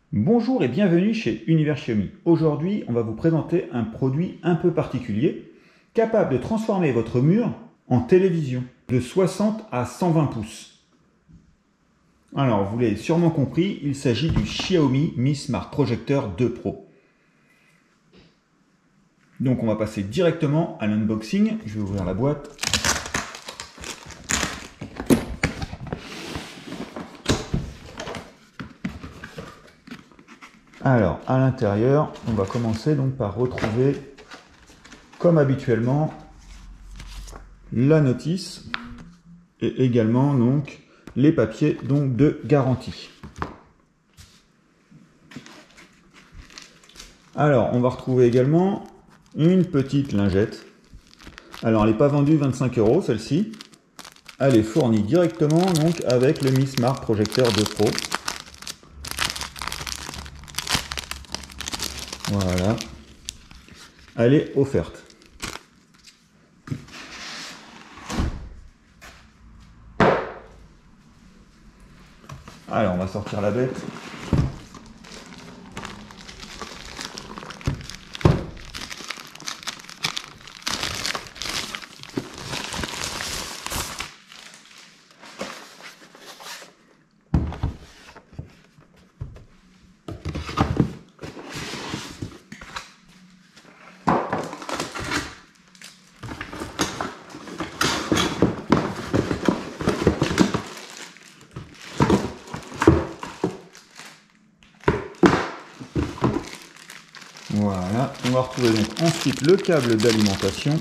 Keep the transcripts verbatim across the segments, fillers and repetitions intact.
Bonjour et bienvenue chez Univers Xiaomi. Aujourd'hui, on va vous présenter un produit un peu particulier, capable de transformer votre mur en télévision de soixante à cent vingt pouces. Alors, vous l'avez sûrement compris, il s'agit du Xiaomi Mi Smart Projector deux Pro. Donc, on va passer directement à l'unboxing. Je vais ouvrir la boîte. Alors, à l'intérieur, on va commencer donc par retrouver, comme habituellement, la notice et également donc les papiers donc de garantie. Alors, on va retrouver également une petite lingette. Alors, elle n'est pas vendue vingt-cinq euros, celle-ci. Elle est fournie directement donc avec le Mi Smart Projector deux Pro. Voilà, elle est offerte. Alors, on va sortir la bête. Voilà, on va retrouver donc ensuite le câble d'alimentation.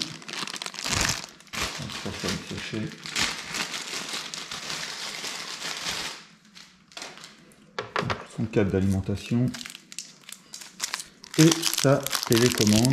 Son câble d'alimentation et sa télécommande.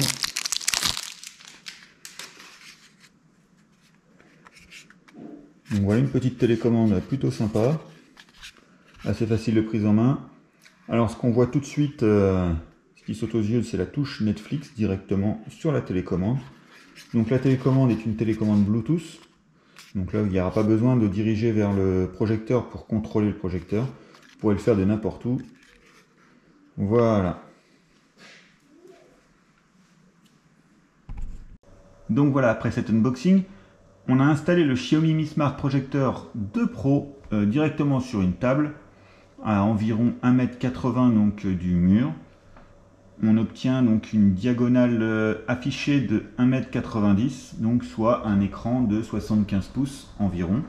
Donc voilà une petite télécommande plutôt sympa, assez facile de prise en main. Alors ce qu'on voit tout de suite, euh, ce qui saute aux yeux, c'est la touche Netflix directement sur la télécommande. Donc la télécommande est une télécommande Bluetooth. Donc là, il n'y aura pas besoin de diriger vers le projecteur pour contrôler le projecteur. Vous pourrez le faire de n'importe où. Voilà. Donc voilà, après cet unboxing, on a installé le Xiaomi Mi Smart Projector deux Pro euh, directement sur une table à environ un mètre quatre-vingts donc euh, du mur. On obtient donc une diagonale euh, affichée de un mètre quatre-vingt-dix, donc soit un écran de soixante-quinze pouces environ.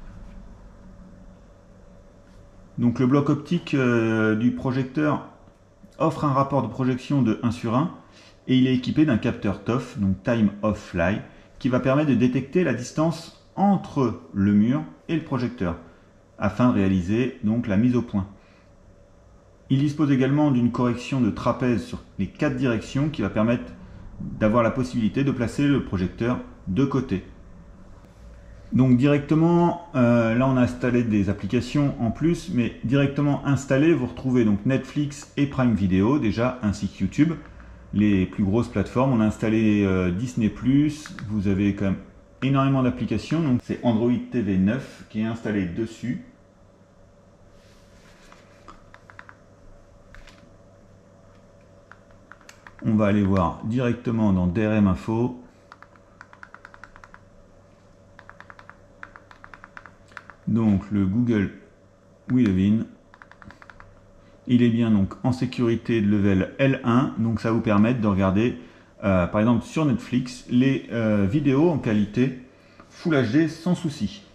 Donc le bloc optique euh, du projecteur offre un rapport de projection de un sur un et il est équipé d'un capteur T O F, donc Time of Fly, qui va permettre de détecter la distance entre le mur et le projecteur afin de réaliser donc la mise au point. Il dispose également d'une correction de trapèze sur les quatre directions qui va permettre d'avoir la possibilité de placer le projecteur de côté. Donc directement, euh, là on a installé des applications en plus, mais directement installé, vous retrouvez donc Netflix et Prime Video déjà, ainsi que YouTube, les plus grosses plateformes. On a installé euh, Disney plus, vous avez quand même énormément d'applications, donc c'est Android T V neuf qui est installé dessus. On va aller voir directement dans D R M Info. Donc le Google We Live In. Il est bien donc en sécurité de level L un. Donc ça vous permet de regarder euh, par exemple sur Netflix les euh, vidéos en qualité Full H D sans souci.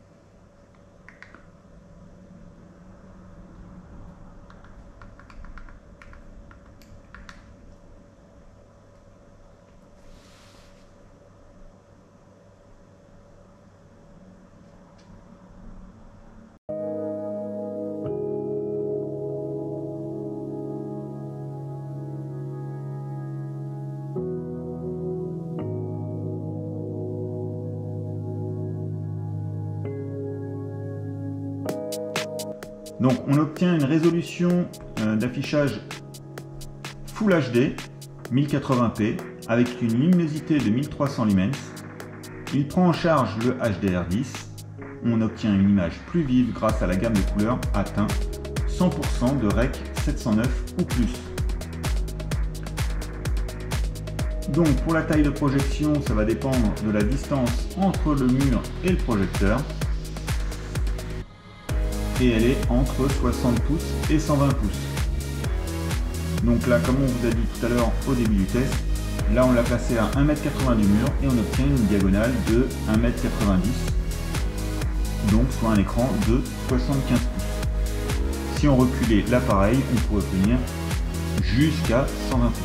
Donc on obtient une résolution euh, d'affichage Full H D mille quatre-vingts p avec une luminosité de mille trois cents lumens. Il prend en charge le H D R dix. On obtient une image plus vive grâce à la gamme de couleurs atteint cent pour cent de R E C sept cent neuf ou plus. Donc pour la taille de projection, ça va dépendre de la distance entre le mur et le projecteur. Et elle est entre soixante pouces et cent vingt pouces. Donc là, comme on vous a dit tout à l'heure au début du test, là on l'a placé à un mètre quatre-vingts du mur et on obtient une diagonale de un mètre quatre-vingt-dix, donc soit un écran de soixante-quinze pouces. Si on reculait l'appareil, on pourrait obtenir jusqu'à cent vingt pouces.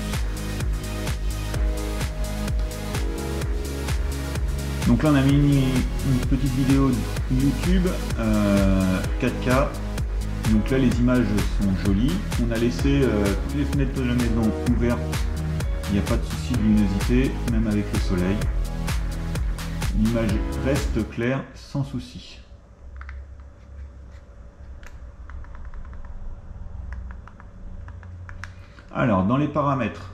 Donc là on a mis une petite vidéo YouTube euh, quatre K. Donc là les images sont jolies. On a laissé euh, toutes les fenêtres de la maison ouvertes. Il n'y a pas de souci de luminosité, même avec le soleil. L'image reste claire sans souci. Alors dans les paramètres,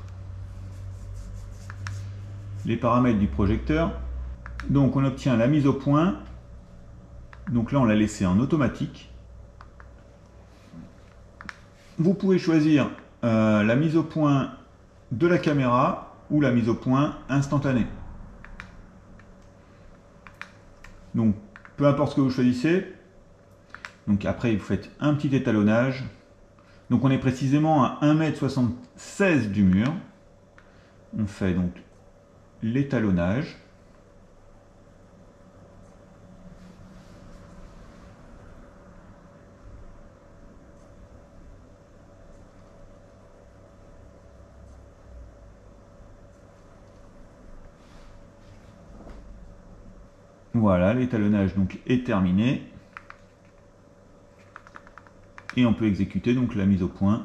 les paramètres du projecteur. Donc on obtient la mise au point, donc là on l'a laissé en automatique. Vous pouvez choisir euh, la mise au point de la caméra ou la mise au point instantanée. Donc peu importe ce que vous choisissez, donc après vous faites un petit étalonnage. Donc on est précisément à un mètre soixante-seize du mur. On fait donc l'étalonnage. Voilà, l'étalonnage donc est terminé. Et on peut exécuter donc la mise au point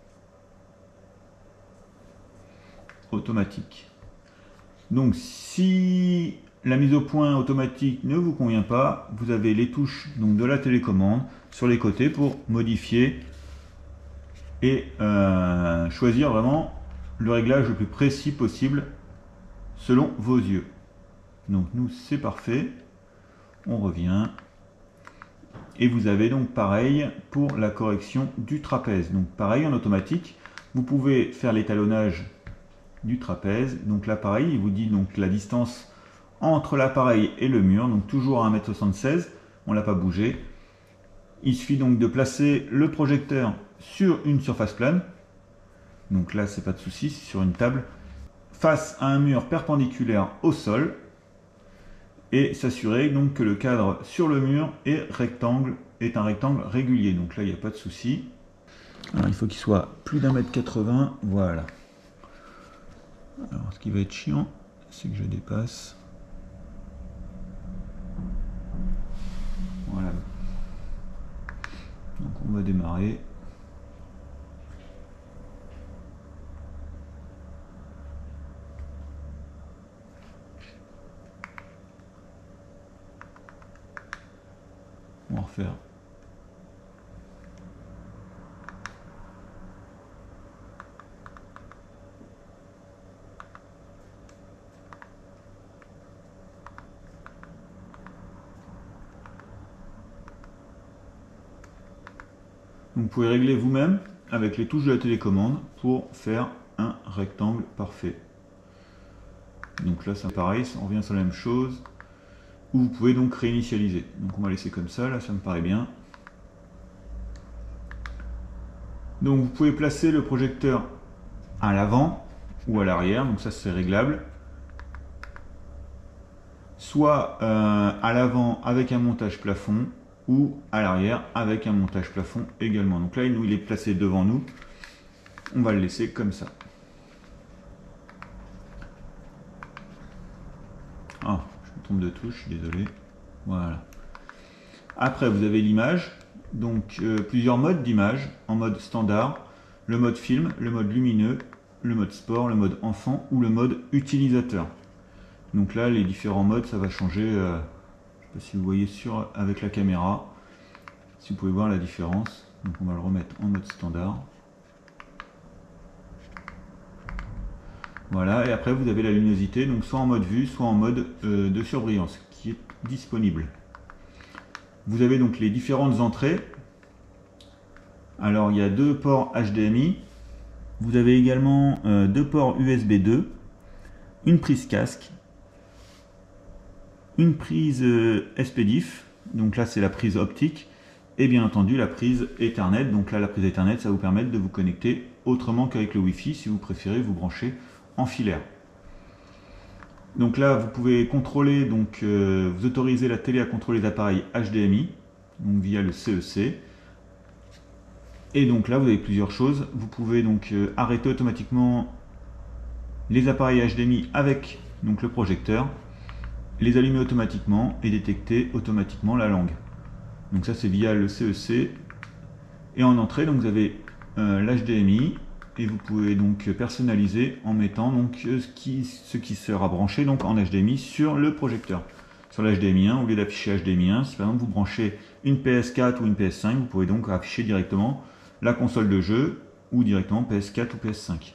automatique. Donc si la mise au point automatique ne vous convient pas, vous avez les touches donc de la télécommande sur les côtés pour modifier et euh, choisir vraiment le réglage le plus précis possible selon vos yeux. Donc nous c'est parfait, on revient et vous avez donc pareil pour la correction du trapèze. Donc pareil en automatique, vous pouvez faire l'étalonnage du trapèze. Donc là pareil, il vous dit donc la distance entre l'appareil et le mur, donc toujours à un mètre soixante-seize, on l'a pas bougé. Il suffit donc de placer le projecteur sur une surface plane. Donc là c'est pas de souci, c'est sur une table, face à un mur perpendiculaire au sol. Et s'assurer donc que le cadre sur le mur est rectangle, est un rectangle régulier. Donc là, il n'y a pas de souci. Alors, il faut qu'il soit plus d'un mètre quatre-vingts. Voilà. Alors, ce qui va être chiant, c'est que je dépasse. Voilà. Donc, on va démarrer. On va refaire. Vous pouvez régler vous-même avec les touches de la télécommande pour faire un rectangle parfait. Donc là c'est pareil, on revient sur la même chose. Vous pouvez donc réinitialiser. Donc on va laisser comme ça, là ça me paraît bien. Donc vous pouvez placer le projecteur à l'avant ou à l'arrière, donc ça c'est réglable. Soit euh, à l'avant avec un montage plafond ou à l'arrière avec un montage plafond également. Donc là nous, il est placé devant nous, on va le laisser comme ça. Ah, je me trompe de touche, je suis désolé. Voilà. Après, vous avez l'image. Donc, euh, plusieurs modes d'image. En mode standard, le mode film, le mode lumineux, le mode sport, le mode enfant ou le mode utilisateur. Donc là, les différents modes, ça va changer. Euh, je ne sais pas si vous voyez sur avec la caméra. Si vous pouvez voir la différence. Donc, on va le remettre en mode standard. Voilà, et après vous avez la luminosité, donc soit en mode vue, soit en mode euh, de surbrillance, qui est disponible. Vous avez donc les différentes entrées. Alors il y a deux ports H D M I, vous avez également euh, deux ports U S B deux, une prise casque, une prise euh, S P D I F, donc là c'est la prise optique, et bien entendu la prise Ethernet. Donc là la prise Ethernet, ça va vous permettre de vous connecter autrement qu'avec le Wi-Fi si vous préférez vous brancher en filaire. Donc là vous pouvez contrôler, donc euh, vous autorisez la télé à contrôler les appareils H D M I, donc via le C E C. Et donc là vous avez plusieurs choses. Vous pouvez donc euh, arrêter automatiquement les appareils H D M I avec donc le projecteur, les allumer automatiquement et détecter automatiquement la langue. Donc ça c'est via le C E C. Et en entrée donc vous avez euh, l'H D M I et vous pouvez donc personnaliser en mettant donc ce qui, ce qui sera branché donc en H D M I sur le projecteur. Sur l'H D M I un, au lieu d'afficher H D M I un, si par exemple vous branchez une P S quatre ou une P S cinq, vous pouvez donc afficher directement la console de jeu ou directement P S quatre ou P S cinq.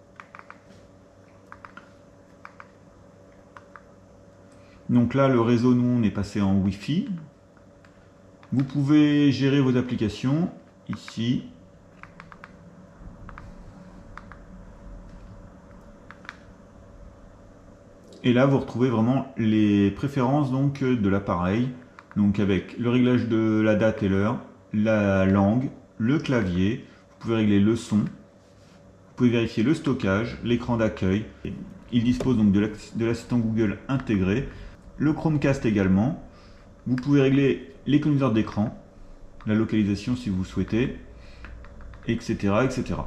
Donc là le réseau, nous on est passé en Wi-Fi. Vous pouvez gérer vos applications ici. Et là vous retrouvez vraiment les préférences donc de l'appareil, donc avec le réglage de la date et l'heure, la langue, le clavier. Vous pouvez régler le son, vous pouvez vérifier le stockage, l'écran d'accueil. Il dispose donc de l'assistant Google intégré, le Chromecast également. Vous pouvez régler les conducteurs d'écran, la localisation si vous souhaitez, et cetera, et cetera.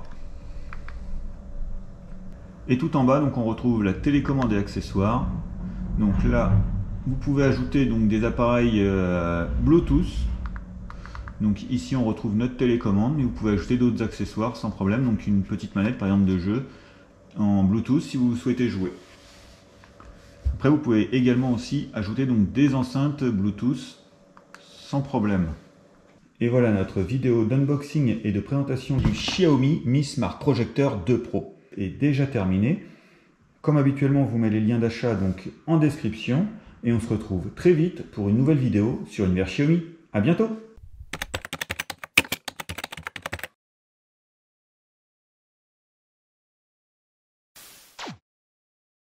Et tout en bas, donc on retrouve la télécommande et accessoires. Donc là, vous pouvez ajouter donc des appareils euh, Bluetooth. Donc ici, on retrouve notre télécommande, mais vous pouvez ajouter d'autres accessoires sans problème. Donc une petite manette, par exemple, de jeu en Bluetooth si vous souhaitez jouer. Après, vous pouvez également aussi ajouter donc des enceintes Bluetooth sans problème. Et voilà, notre vidéo d'unboxing et de présentation du Xiaomi Mi Smart Projector deux Pro est déjà terminée. Comme habituellement, on vous met les liens d'achat donc en description et on se retrouve très vite pour une nouvelle vidéo sur Univers Xiaomi. À bientôt!